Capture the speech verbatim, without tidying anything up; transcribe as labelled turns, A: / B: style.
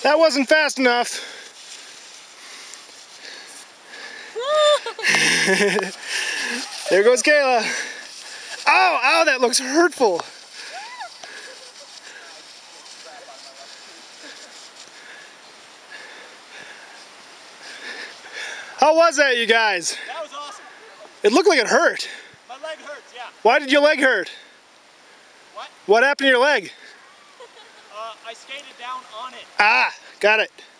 A: That wasn't fast enough. There goes Kayla. Ow, ow, that looks hurtful. How was that, you guys?
B: That was awesome.
A: It looked like it hurt.
B: My leg hurts, yeah.
A: Why did your leg hurt?
B: What?
A: What happened to your leg?
B: Uh, I skated down on it.
A: Ah, got it.